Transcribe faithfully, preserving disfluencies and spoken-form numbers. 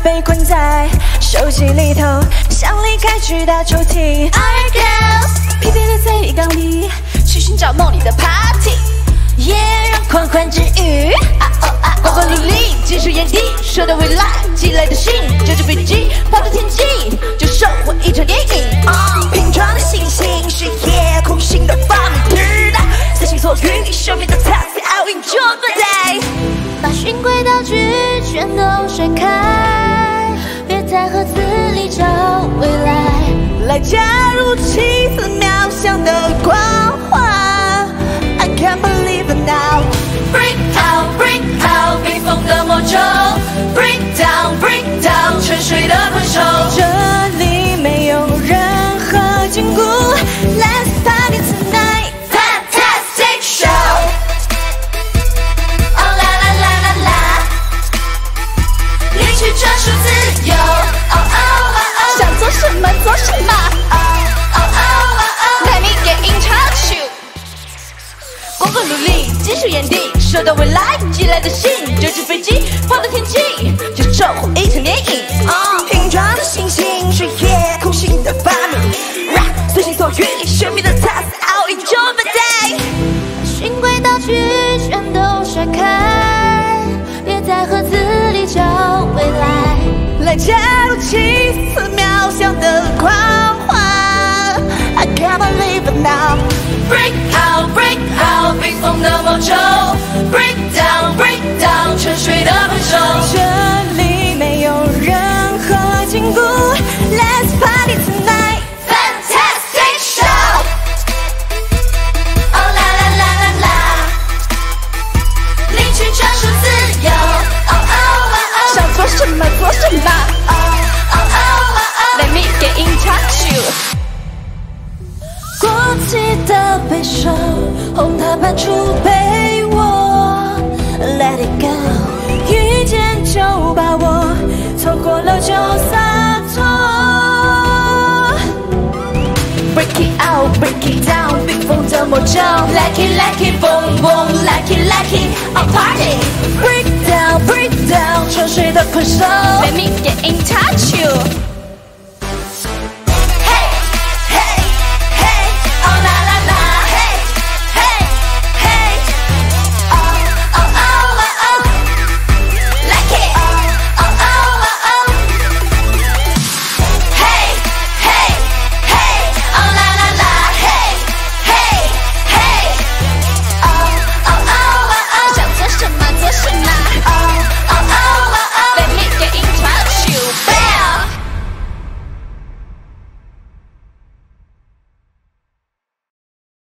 被困在手机里头，想离开去大抽屉。Alright girls， 疲惫的在浴缸里去寻找梦里的 party， 也让狂欢之余啊哦啊哦，光光努力，技术眼底，说到未来，寄来的信，这架飞机跑到天际，就收获一场电影。Uh, 拼装的星星是夜空星的发明，知道随心所欲，生命的 task，I'll enjoy the day。 把循规蹈矩全都甩开，别在盒子里找未来， 来加入奇思妙想的光环。I can't believe it now。 Break out, break out， 冰封的魔咒 ，Break down, break down， 沉睡的困兽。 这里没有任何禁锢 ，Let's party tonight， Fantastic show。哦啦啦啦啦啦，领取专属自由。哦哦哦哦， 想做什么做什么。 哦哦哦哦 Let me get in touch you。光光努力，技术眼底，收到未来，寄来的信，这架飞机跑到天际，就收获一场电影。Uh, 拼装的星星是夜空星的发明，随心所欲，神秘的 task，I'll enjoy the day。 循规蹈矩全都甩开，别在盒子里找未来， 来加入奇思妙想的狂欢。I can't believe it now。 Break out, break out， 冰封的魔咒 ，Break down, break down， 沉睡的困兽。 这里没有任何禁锢 ，Let's party tonight， Fantastic show。哦啦啦啦啦啦，领取专属自由。哦哦哦哦， 想做什么做什么。 哦哦哦哦哦 Let me get in touch you。过期的悲伤，红它搬出陪我 ，Let it go。遇见就把握，错过了就洒脱。Break it out, break it down， 冰封的魔咒 ，Like it, like it, boom boom, like it, like it, a party。Break down, break down， 沉睡的困兽 ，Let me get in touch you。